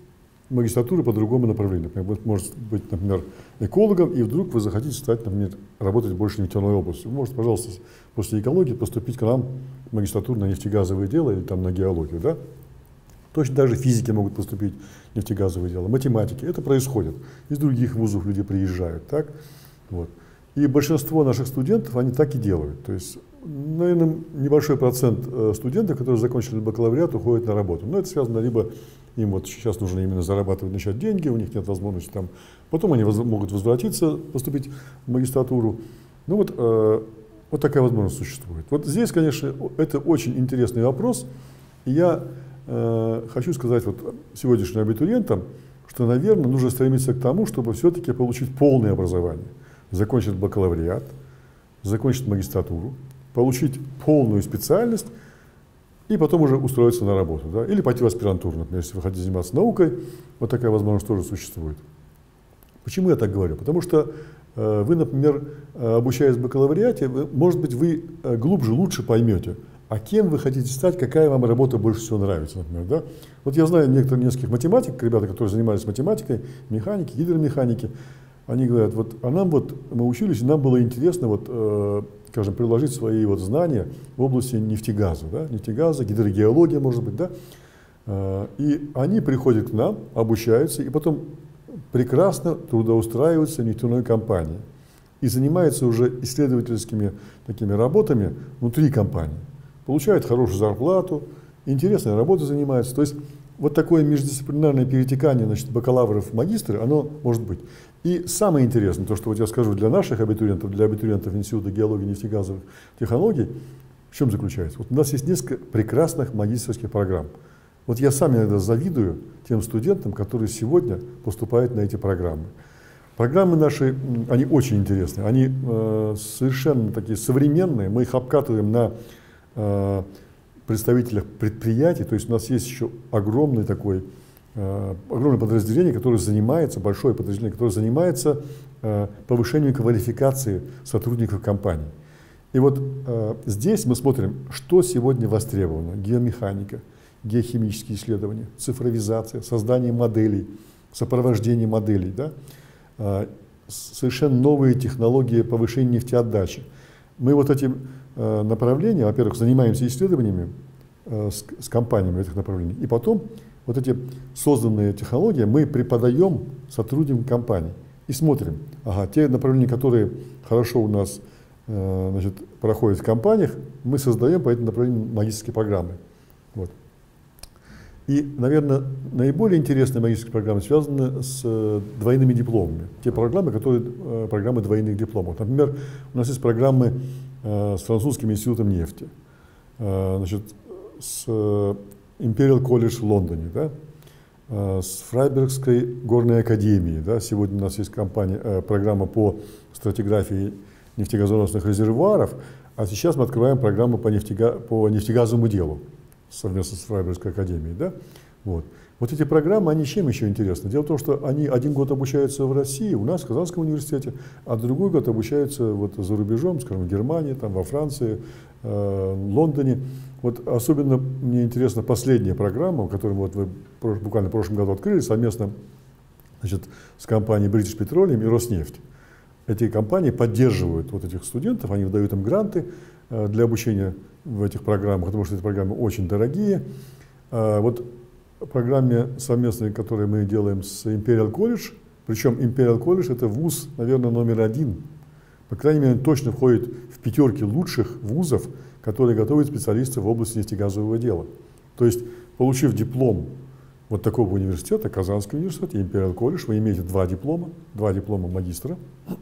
магистратуру по другому направлению. Например, вы можете быть, например, экологом, и вдруг вы захотите стать, например, работать больше в нефтяной области. Вы можете, пожалуйста, после экологии поступить к нам в магистратуру на нефтегазовые дела или там на геологию. Да? Точно так же физики могут поступить в нефтегазовые дела, математики. Это происходит. Из других вузов люди приезжают. Так? Вот. И большинство наших студентов, они так и делают. То есть, наверное, небольшой процент студентов, которые закончили бакалавриат, уходят на работу. Но это связано либо им вот сейчас нужно именно зарабатывать, начать деньги, у них нет возможности там. Потом они воз, могут возвратиться, поступить в магистратуру. Ну вот, э, вот такая возможность существует. Вот здесь, конечно, это очень интересный вопрос. И я э, хочу сказать вот сегодняшним абитуриентам, что, наверное, нужно стремиться к тому, чтобы все-таки получить полное образование. Закончить бакалавриат, закончить магистратуру, получить полную специальность, и потом уже устроиться на работу, да? Или пойти в аспирантуру, например, если вы хотите заниматься наукой, вот такая возможность тоже существует. Почему я так говорю? Потому что э, вы, например, обучаясь в бакалавриате, вы, может быть, вы глубже, лучше поймете, а кем вы хотите стать, какая вам работа больше всего нравится, например, да? Вот я знаю некоторых, нескольких математиков, ребята, которые занимались математикой, механикой, гидромеханикой, они говорят, вот, а нам вот, мы учились, и нам было интересно, вот, э, скажем, приложить свои вот знания в области нефтегаза, да, нефтегаза, гидрогеология, может быть, да, э, и они приходят к нам, обучаются, и потом прекрасно трудоустраиваются в нефтяной компании и занимаются уже исследовательскими такими работами внутри компании, получают хорошую зарплату, интересной работой занимаются, то есть вот такое междисциплинарное перетекание, значит, бакалавров в магистры, оно может быть. И самое интересное, то, что вот я скажу для наших абитуриентов, для абитуриентов Института геологии и нефтегазовых технологий, в чем заключается? Вот у нас есть несколько прекрасных магистерских программ. Вот я сам иногда завидую тем студентам, которые сегодня поступают на эти программы. Программы наши, они очень интересные, они э, совершенно такие современные, мы их обкатываем на э, представителях предприятий, то есть у нас есть еще огромный такой огромное подразделение, которое занимается, большое подразделение, которое занимается э, повышением квалификации сотрудников компании. И вот э, здесь мы смотрим, что сегодня востребовано. Геомеханика, геохимические исследования, цифровизация, создание моделей, сопровождение моделей, да? э, совершенно новые технологии повышения нефтеотдачи. Мы вот этим э, направлением, во-первых, занимаемся исследованиями э, с, с компаниями этих направлений, и потом вот эти созданные технологии мы преподаем сотрудникам компаний и смотрим, ага, те направления, которые хорошо у нас э, значит, проходят в компаниях, мы создаем по этим направлениям магистерские программы. Вот. И, наверное, наиболее интересные магистерские программы связаны с э, двойными дипломами. Те программы, которые э, программы двойных дипломов. Например, у нас есть программы э, с французским институтом нефти, э, значит, с э, Imperial College в Лондоне, да, э, с Фрайбергской горной академией. Да, сегодня у нас есть компания, э, программа по стратиграфии нефтегазоносных резервуаров, а сейчас мы открываем программу по, нефтега, по нефтегазовому делу совместно с Фрайбергской академией. Да. Вот. вот эти программы, они чем еще интересны? Дело в том, что они один год обучаются в России, у нас в Казанском университете, а другой год обучаются вот за рубежом, скажем, в Германии, там, во Франции, э, Лондоне. Вот особенно мне интересна последняя программа, которую вот вы буквально в прошлом году открыли совместно, значит, с компанией British Petroleum и Роснефть. Эти компании поддерживают вот этих студентов, они выдают им гранты э, для обучения в этих программах, потому что эти программы очень дорогие. Э, вот в программе совместной, которую мы делаем с Imperial College, причем Imperial College это вуз, наверное, номер один, по крайней мере, точно входит в пятерки лучших вузов, которые готовят специалистов в области нефтегазового дела. То есть, получив диплом вот такого университета, Казанский университет и Imperial College, вы имеете два диплома, два диплома магистра,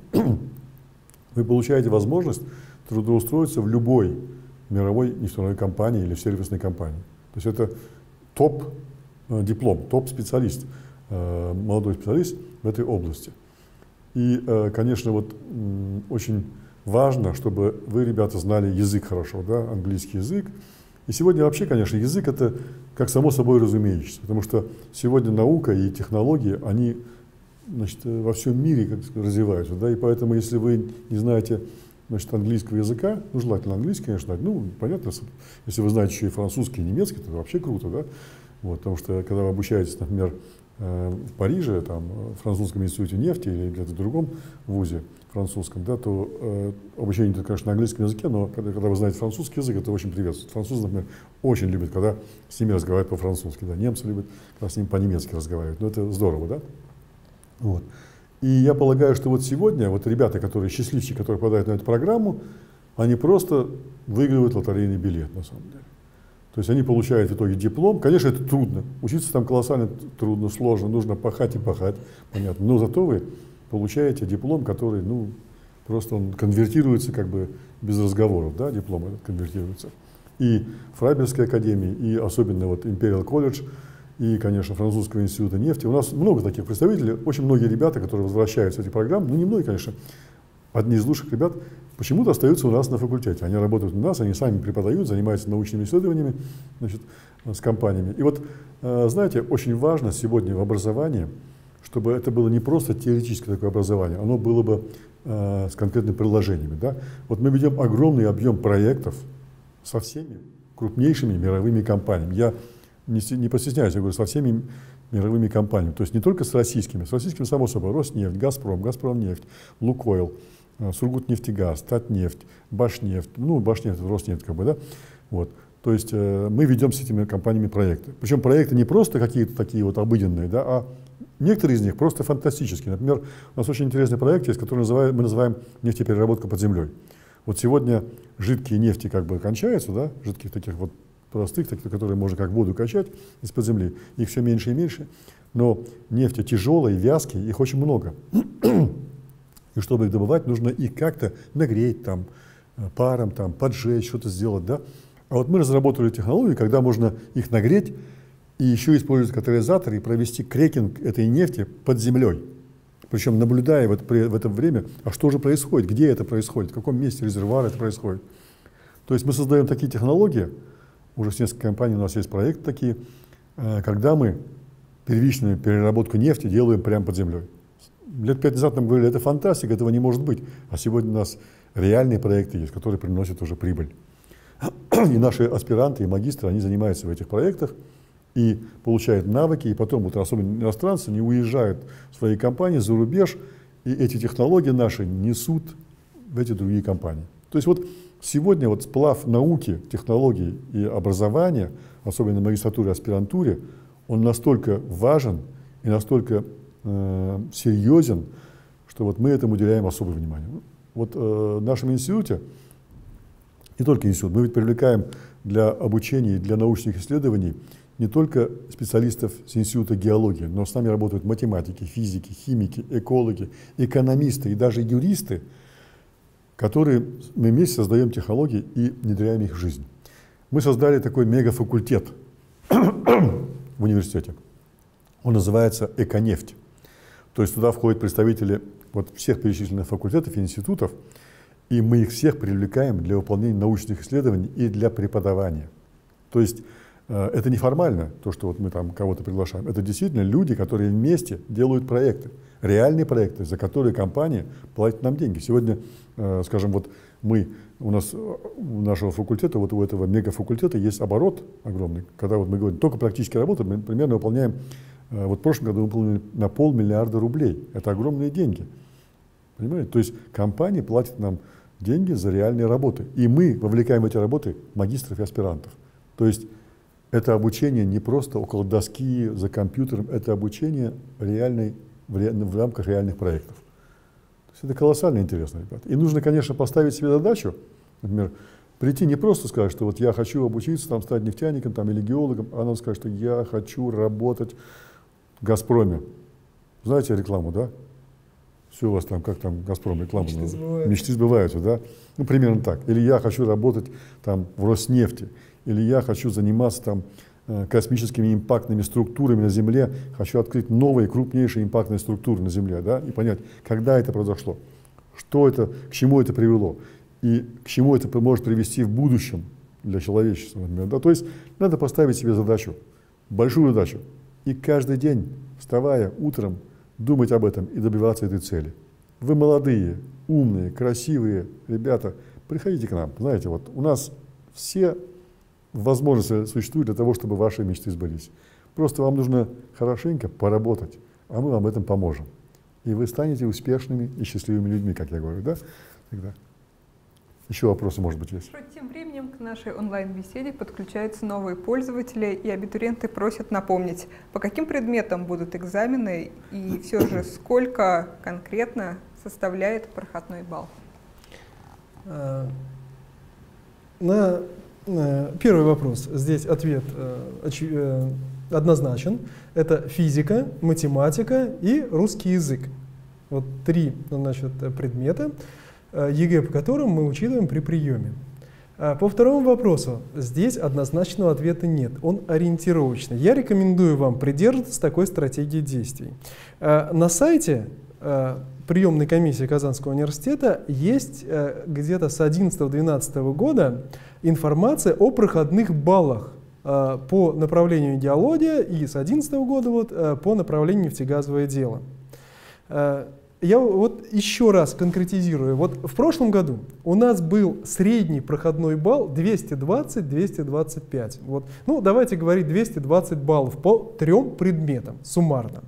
вы получаете возможность трудоустроиться в любой мировой нефтяной компании или в сервисной компании. То есть это топ-диплом, топ-специалист, молодой специалист в этой области. И, конечно, вот очень важно, чтобы вы, ребята, знали язык хорошо, да, английский язык. И сегодня вообще, конечно, язык это как само собой разумеющееся, потому что сегодня наука и технологии, они, значит, во всем мире как сказать, развиваются, да, и поэтому, если вы не знаете, значит, английского языка, ну, желательно английский, конечно, знать, ну, понятно, если вы знаете еще и французский, и немецкий, то вообще круто, да, вот, потому что, когда вы обучаетесь, например, в Париже, там, в французском институте нефти или где-то в другом вузе французском, да, то э, обучение идет, конечно, на английском языке, но когда, когда вы знаете французский язык, это очень приветствует. Французы, например, очень любят, когда с ними разговаривают по-французски, да, немцы любят, когда с ними по-немецки разговаривают, но это здорово, да. Вот. И я полагаю, что вот сегодня вот ребята, которые счастливчики, которые попадают на эту программу, они просто выигрывают лотерейный билет, на самом деле. То есть они получают в итоге диплом. Конечно, это трудно. Учиться там колоссально трудно, сложно, нужно пахать и пахать, понятно. Но зато вы получаете диплом, который, ну, просто он конвертируется как бы без разговоров, да, диплом этот конвертируется. И Фрайбургской академии, и особенно вот Imperial College, и, конечно, Французского института нефти. У нас много таких представителей, очень многие ребята, которые возвращаются в эти программы, ну, не многие, конечно, одни из лучших ребят, почему-то остаются у нас на факультете. Они работают у нас, они сами преподают, занимаются научными исследованиями, значит, с компаниями. И вот, знаете, очень важно сегодня в образовании, чтобы это было не просто теоретическое такое образование, оно было бы э, с конкретными приложениями. Да? Вот мы ведем огромный объем проектов со всеми крупнейшими мировыми компаниями. Я не, не постесняюсь, я говорю, со всеми мировыми компаниями. То есть не только с российскими, с российскими, само собой, Роснефть, Газпром, Газпромнефть, Лукойл, Сургутнефтегаз, Татнефть, Башнефть, ну, Башнефть, Роснефть, как бы, да, вот. То есть э, мы ведем с этими компаниями проекты. Причем проекты не просто какие-то такие вот обыденные, да, а некоторые из них просто фантастические. Например, у нас очень интересный проект есть, который называем, мы называем нефтепереработка под землей. Вот сегодня жидкие нефти как бы кончаются, да, жидких таких вот простых, таких, которые можно как воду качать из-под земли, их все меньше и меньше, но нефти тяжелые, вязкие, их очень много. И чтобы их добывать, нужно их как-то нагреть, там, паром, там, поджечь, что-то сделать, да. А вот мы разработали технологию, когда можно их нагреть и еще использовать катализатор и провести крекинг этой нефти под землей. Причем наблюдая вот при, в это время, а что же происходит, где это происходит, в каком месте резервуара это происходит. То есть мы создаем такие технологии, уже с нескольких компаний у нас есть проекты такие, когда мы первичную переработку нефти делаем прямо под землей. Лет пять назад нам говорили, это фантастика, этого не может быть. А сегодня у нас реальные проекты есть, которые приносят уже прибыль. И наши аспиранты и магистры, они занимаются в этих проектах и получают навыки, и потом, вот, особенно иностранцы, они уезжают в свои компании за рубеж, и эти технологии наши несут в эти другие компании. То есть вот сегодня вот сплав науки, технологий и образования, особенно в магистратуре и аспирантуре, он настолько важен и настолько э, серьезен, что вот мы этому уделяем особое внимание. Вот э, в нашем институте, не только институт, мы ведь привлекаем для обучения и для научных исследований не только специалистов с института геологии, но с нами работают математики, физики, химики, экологи, экономисты и даже юристы, которые мы вместе создаем технологии и внедряем их в жизнь. Мы создали такой мегафакультет в университете. Он называется «Эконефть». То есть туда входят представители вот всех перечисленных факультетов и институтов, и мы их всех привлекаем для выполнения научных исследований и для преподавания. То есть э, это не формально, то, что вот мы там кого-то приглашаем. Это действительно люди, которые вместе делают проекты, реальные проекты, за которые компания платит нам деньги. Сегодня, э, скажем, вот мы, у нас у нашего факультета, вот у этого мегафакультета есть оборот огромный. Когда вот мы говорим, только практические работы, мы примерно выполняем, э, вот в прошлом году мы выполнили на полмиллиарда рублей. Это огромные деньги. Понимаете? То есть компания платит нам деньги за реальные работы. И мы вовлекаем в эти работы магистров и аспирантов. То есть это обучение не просто около доски, за компьютером, это обучение реальной, в, ре, в рамках реальных проектов. То есть это колоссально интересно, ребята. И нужно, конечно, поставить себе задачу, например, прийти не просто сказать, что вот я хочу обучиться, там, стать нефтяником там, или геологом, а надо сказать, что я хочу работать в «Газпроме». Знаете рекламу, да? Все у вас там, как там «Газпром» реклама. Мечты сбываются. Мечты сбываются, да? Ну, примерно так. Или я хочу работать там в Роснефти, или я хочу заниматься там космическими импактными структурами на Земле, хочу открыть новые, крупнейшие импактные структуры на Земле, да? И понять, когда это произошло, что это, к чему это привело, и к чему это может привести в будущем для человечества, например, да? То есть надо поставить себе задачу, большую задачу, и каждый день, вставая утром, думать об этом и добиваться этой цели. Вы молодые, умные, красивые ребята, приходите к нам. Знаете, вот у нас все возможности существуют для того, чтобы ваши мечты сбылись. Просто вам нужно хорошенько поработать, а мы вам в этом поможем. И вы станете успешными и счастливыми людьми, как я говорю, да? Тогда. Еще вопросы, может быть, есть? Тем временем к нашей онлайн-беседе подключаются новые пользователи, и абитуриенты просят напомнить, по каким предметам будут экзамены и все же сколько конкретно составляет проходной балл. На первый вопрос здесь ответ однозначен. Это физика, математика и русский язык. Вот три, значит, предмета, ЕГЭ по которым мы учитываем при приеме. По второму вопросу здесь однозначного ответа нет, он ориентировочный. Я рекомендую вам придерживаться такой стратегии действий. На сайте приемной комиссии Казанского университета есть где-то с две тысячи одиннадцатого — две тысячи двенадцатого года информация о проходных баллах по направлению идеология и с две тысячи одиннадцатого года вот, по направлению нефтегазовое дело. Я вот еще раз конкретизирую. Вот в прошлом году у нас был средний проходной балл двести двадцать — двести двадцать пять. Вот. Ну, давайте говорить двести двадцать баллов по трем предметам суммарно.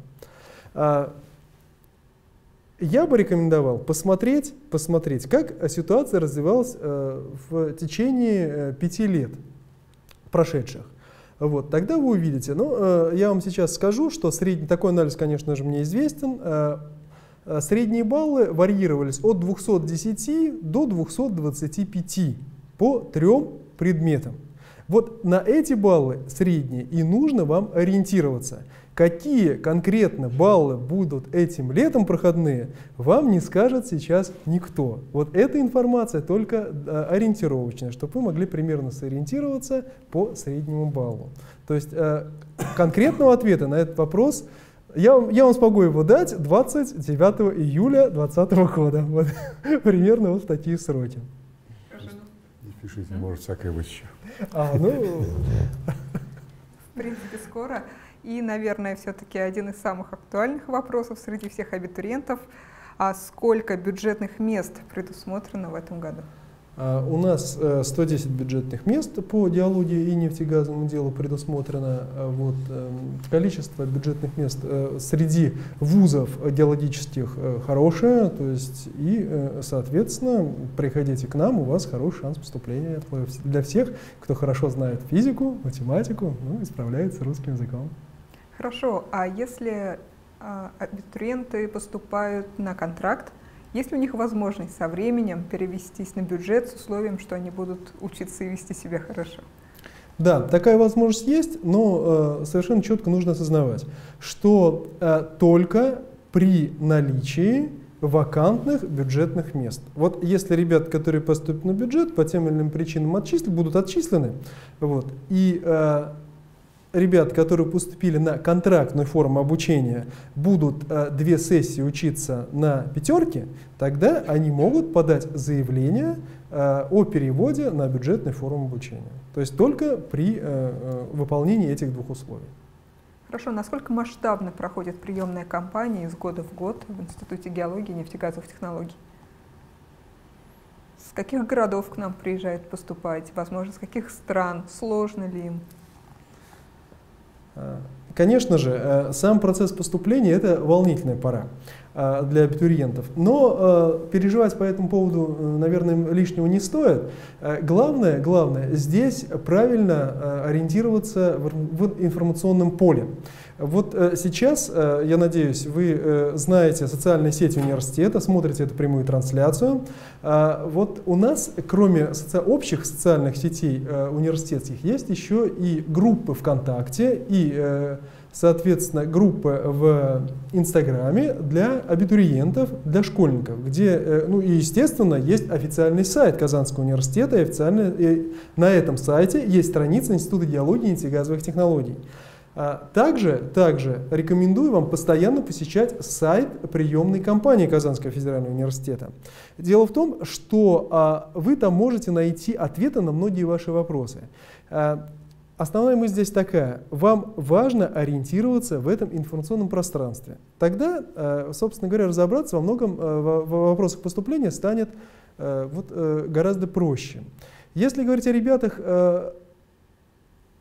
Я бы рекомендовал посмотреть, посмотреть, как ситуация развивалась в течение пяти лет прошедших. Вот, тогда вы увидите. Но я вам сейчас скажу, что средний, такой анализ, конечно же, мне известен. Средние баллы варьировались от двухсот десяти до двухсот двадцати пяти по трем предметам. Вот на эти баллы средние и нужно вам ориентироваться. Какие конкретно баллы будут этим летом проходные, вам не скажет сейчас никто. Вот эта информация только ориентировочная, чтобы вы могли примерно сориентироваться по среднему баллу. То есть конкретного ответа на этот вопрос Я, я вам смогу его дать двадцать девятого июля две тысячи двадцатого года. Вот, примерно вот в такие сроки. Не пишите, может всякое быть еще. А, ну... В принципе, скоро. И, наверное, все-таки один из самых актуальных вопросов среди всех абитуриентов. А сколько бюджетных мест предусмотрено в этом году? У нас сто десять бюджетных мест по геологии и нефтегазовому делу предусмотрено. Вот, количество бюджетных мест среди вузов геологических хорошее, то есть и, соответственно, приходите к нам, у вас хороший шанс поступления для всех, кто хорошо знает физику, математику, ну и справляется с русским языком. Хорошо, а если а, абитуриенты поступают на контракт, есть ли у них возможность со временем перевестись на бюджет с условием, что они будут учиться и вести себя хорошо? Да, такая возможность есть, но э, совершенно четко нужно осознавать, что э, только при наличии вакантных бюджетных мест. Вот если ребят, которые поступят на бюджет, по тем или иным причинам отчислены, будут отчислены, вот, и э, ребят, которые поступили на контрактную форму обучения, будут э, две сессии учиться на пятерке, тогда они могут подать заявление э, о переводе на бюджетную форму обучения. То есть только при э, э, выполнении этих двух условий. Хорошо. Насколько масштабно проходит приемная кампания из года в год в Институте геологии и нефтегазовых технологий? С каких городов к нам приезжают поступать? Возможно, с каких стран? Сложно ли им? Конечно же, сам процесс поступления – это волнительная пора для абитуриентов. Но переживать по этому поводу, наверное, лишнего не стоит. Главное, главное здесь правильно ориентироваться в информационном поле. Вот сейчас, я надеюсь, вы знаете социальные сети университета, смотрите эту прямую трансляцию. Вот у нас, кроме соци... общих социальных сетей университетских, есть еще и группы ВКонтакте и, соответственно, группы в Инстаграме для абитуриентов, для школьников, где, ну и, естественно, есть официальный сайт Казанского университета, и, официально, и на этом сайте есть страница Института геологии и нефтегазовых технологий. Также, также рекомендую вам постоянно посещать сайт приемной кампании Казанского федерального университета. Дело в том, что а, вы там можете найти ответы на многие ваши вопросы. А, основная мысль здесь такая. Вам важно ориентироваться в этом информационном пространстве. Тогда, а, собственно говоря, разобраться во многом а, в, в вопросах поступления станет а, вот, а, гораздо проще. Если говорить о ребятах, а,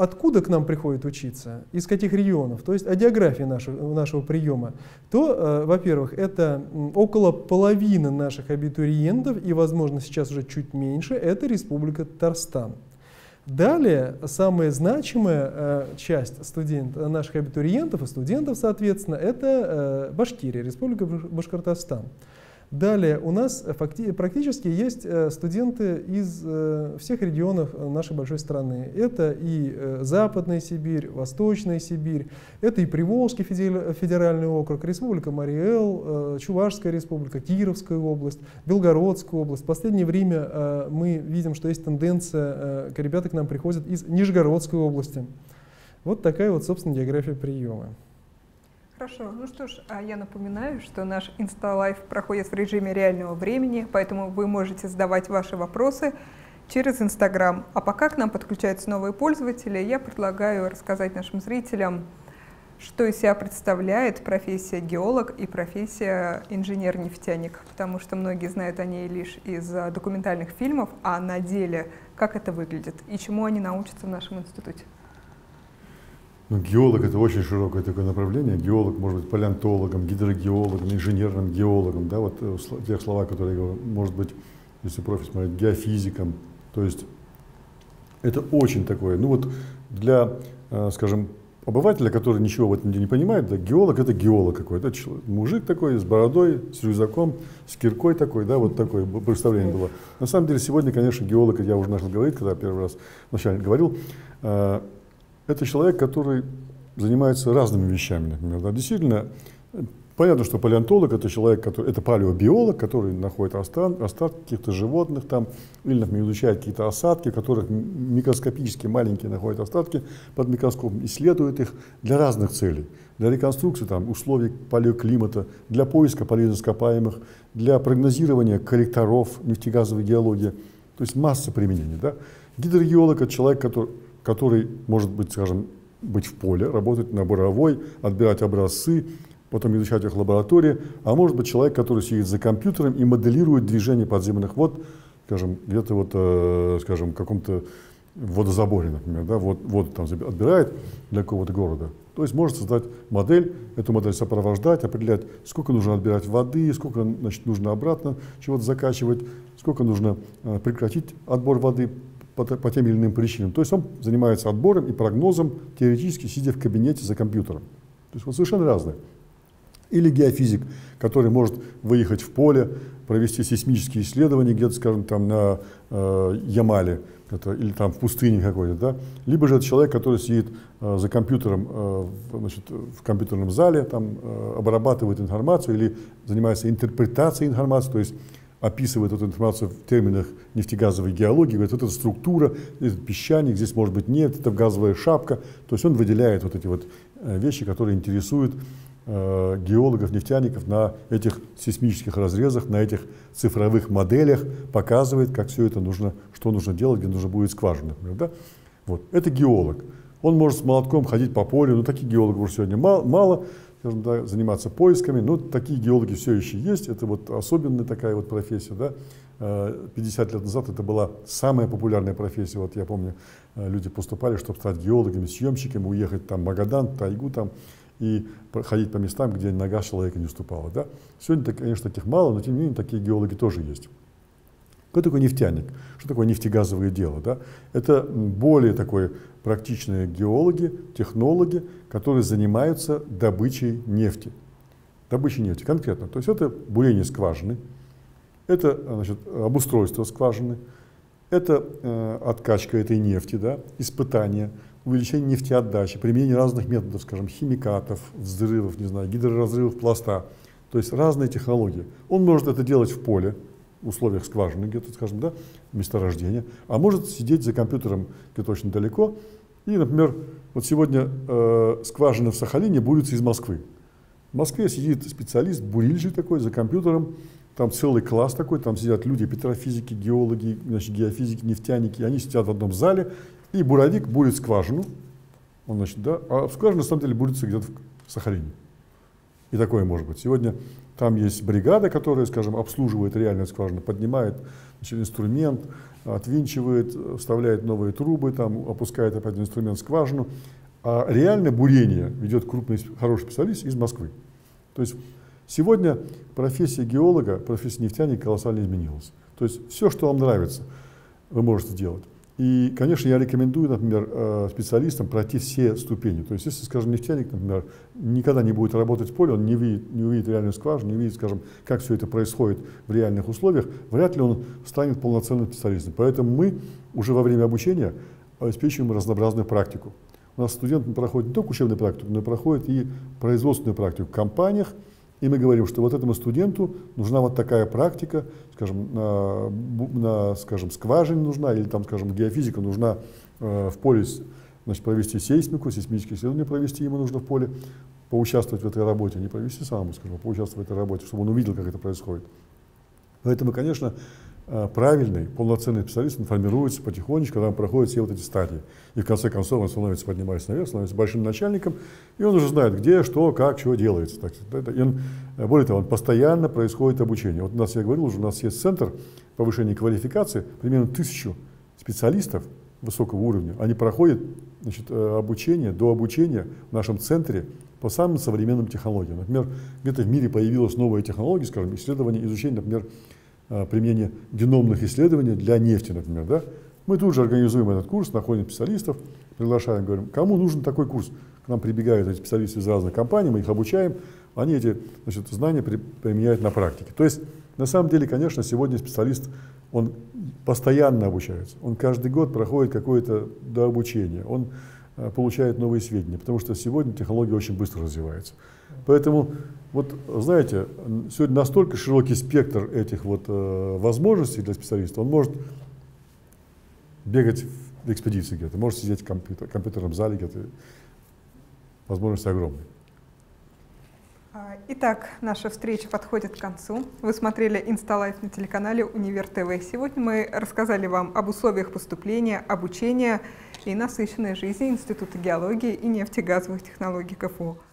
откуда к нам приходят учиться, из каких регионов, то есть о географии нашего, нашего приема, то, э, во-первых, это около половины наших абитуриентов, и, возможно, сейчас уже чуть меньше, это Республика Татарстан. Далее, самая значимая э, часть студент, наших абитуриентов и студентов, соответственно, это э, Башкирия, Республика Башкортостан. Далее у нас факти практически есть студенты из э, всех регионов нашей большой страны. Это и э, Западная Сибирь, Восточная Сибирь, это и Приволжский федеральный округ, Республика Марий-Эл, э, Чувашская республика, Кировская область, Белгородская область. В последнее время э, мы видим, что есть тенденция, э, ребята к нам приходят из Нижегородской области. Вот такая вот, собственно, география приема. Хорошо, ну что ж, а я напоминаю, что наш Инсталайв проходит в режиме реального времени, поэтому вы можете задавать ваши вопросы через Инстаграм. А пока к нам подключаются новые пользователи, я предлагаю рассказать нашим зрителям, что из себя представляет профессия геолог и профессия инженер-нефтяник, потому что многие знают о ней лишь из документальных фильмов, а на деле как это выглядит и чему они научатся в нашем институте. Ну, геолог — это очень широкое такое направление. Геолог может быть палеонтологом, гидрогеологом, инженерным геологом. Да, вот тех слова, которые я говорю, может быть, если профиль смотреть, геофизиком. То есть это очень такое. Ну вот для, скажем, обывателя, который ничего в этом не понимает, да, геолог — это геолог какой-то. Это мужик такой с бородой, с рюкзаком, с киркой такой, да, вот такое представление было. На самом деле сегодня, конечно, геолог, я уже начал говорить, когда первый раз вначале говорил, это человек, который занимается разными вещами, например. Да. Действительно, понятно, что палеонтолог — это человек, который, это палеобиолог, который находит остан, остатки каких-то животных там, или, например, изучает какие-то осадки, в которых микроскопически маленькие находят остатки под микроскопом, исследует их для разных целей. Для реконструкции там, условий палеоклимата, для поиска полезных ископаемых, для прогнозирования коллекторов нефтегазовой геологии. То есть масса применений. Да. Гидрогеолог — это человек, который который может быть, скажем, быть в поле, работать на буровой, отбирать образцы, потом изучать их в лаборатории, а может быть человек, который сидит за компьютером и моделирует движение подземных вод, скажем, где-то вот, э, скажем, в каком-то водозаборе, например, да, вот, воду там отбирает для какого-то города. То есть может создать модель, эту модель сопровождать, определять, сколько нужно отбирать воды, сколько, значит, нужно обратно чего-то закачивать, сколько нужно э, прекратить отбор воды по, по тем или иным причинам. То есть он занимается отбором и прогнозом, теоретически сидя в кабинете за компьютером. То есть вот совершенно разное. Или геофизик, который может выехать в поле, провести сейсмические исследования где-то, скажем, там на э, Ямале, это, или там в пустыне какой-то, да. Либо же это человек, который сидит э, за компьютером, э, значит, в компьютерном зале, там э, обрабатывает информацию или занимается интерпретацией информации, то есть описывает эту информацию в терминах нефтегазовой геологии, говорит, вот эта структура, здесь песчаник, здесь может быть нет, это газовая шапка. То есть он выделяет вот эти вот вещи, которые интересуют э, геологов, нефтяников на этих сейсмических разрезах, на этих цифровых моделях, показывает, как все это нужно, что нужно делать, где нужно будет скважина, например, да? Вот. Это геолог. Он может с молотком ходить по полю, но таких геологов уже сегодня мало, мало. Скажем, да, заниматься поисками, но такие геологи все еще есть, это вот особенная такая вот профессия, да. пятьдесят лет назад это была самая популярная профессия, вот я помню, люди поступали, чтобы стать геологами, съемщиками, уехать там в Магадан, тайгу там и ходить по местам, где нога человека не ступала, да. Сегодня, конечно, таких мало, но тем не менее такие геологи тоже есть. Кто такой нефтяник? Что такое нефтегазовое дело? Да? Это более такое практичные геологи, технологи, которые занимаются добычей нефти. Добычей нефти конкретно. То есть это бурение скважины, это, значит, обустройство скважины, это э, откачка этой нефти, да, испытание, увеличение нефтеотдачи, применение разных методов, скажем, химикатов, взрывов, не знаю, гидроразрывов пласта. То есть разные технологии. Он может это делать в поле, в условиях скважины, где-то, скажем, да, месторождения, а может сидеть за компьютером где-то очень далеко. И, например, вот сегодня э, скважина в Сахалине бурится из Москвы. В Москве сидит специалист, бурильщик такой, за компьютером, там целый класс такой, там сидят люди, петрофизики, геологи, значит, геофизики, нефтяники, они сидят в одном зале, и буровик бурит скважину, он, значит, да, а скважина на самом деле бурится где-то в Сахалине. И такое может быть. Сегодня там есть бригада, которая, скажем, обслуживает реальную скважину, поднимает, значит, инструмент, отвинчивает, вставляет новые трубы, там, опускает опять инструмент в скважину. А реально бурение ведет крупный, хороший специалист из Москвы. То есть сегодня профессия геолога, профессия нефтяника колоссально изменилась. То есть все, что вам нравится, вы можете делать. И, конечно, я рекомендую, например, специалистам пройти все ступени. То есть, если, скажем, нефтяник, например, никогда не будет работать в поле, он не видит, не увидит реальную скважину, не видит, скажем, как все это происходит в реальных условиях, вряд ли он станет полноценным специалистом. Поэтому мы уже во время обучения обеспечиваем разнообразную практику. У нас студент проходит не только учебную практику, но и проходит и производственную практику в компаниях. И мы говорим, что вот этому студенту нужна вот такая практика, скажем, на, на скажем, скважине нужна, или там, скажем, геофизика нужна э, в поле, значит, провести сейсмику, сейсмические исследования провести ему нужно в поле, поучаствовать в этой работе, не провести самому, скажем, а поучаствовать в этой работе, чтобы он увидел, как это происходит. Поэтому, конечно, правильный, полноценный специалист, он формируется потихонечку, когда он проходит все вот эти стадии. И в конце концов он становится, поднимается наверх, становится большим начальником, и он уже знает, где, что, как, чего делается. Так, и он, более того, он постоянно происходит обучение. Вот у нас, я говорил уже, у нас есть центр повышения квалификации, примерно тысячу специалистов высокого уровня. Они проходят, значит, обучение, до обучения в нашем центре по самым современным технологиям. Например, где-то в мире появилась новая технология, скажем, исследование, изучение, например, применение геномных исследований для нефти, например. Да? Мы тут же организуем этот курс, находим специалистов, приглашаем, говорим, кому нужен такой курс. К нам прибегают эти специалисты из разных компаний, мы их обучаем, они эти, значит, знания при, применяют на практике. То есть, на самом деле, конечно, сегодня специалист, он постоянно обучается, он каждый год проходит какое-то дообучение, он э, получает новые сведения, потому что сегодня технология очень быстро развивается. Поэтому, вот, знаете, сегодня настолько широкий спектр этих вот э, возможностей для специалиста, он может бегать в экспедиции где-то, может сидеть в компьютер, компьютерном зале где-то, возможности огромные. Итак, наша встреча подходит к концу. Вы смотрели Инсталайф на телеканале Универ ТВ. Сегодня мы рассказали вам об условиях поступления, обучения и насыщенной жизни Института геологии и нефтегазовых технологий КФУ.